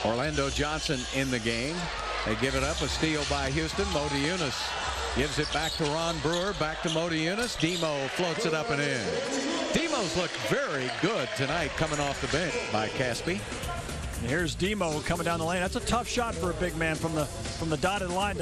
Orlando Johnson in the game. They give it up. A steal by Houston. Motiejunas gives it back to Ron Brewer. Back to Motiejunas. Demo floats it up and in. Demo's looked very good tonight coming off the bench by Caspi. And here's Demo coming down the lane. That's a tough shot for a big man from the dotted line.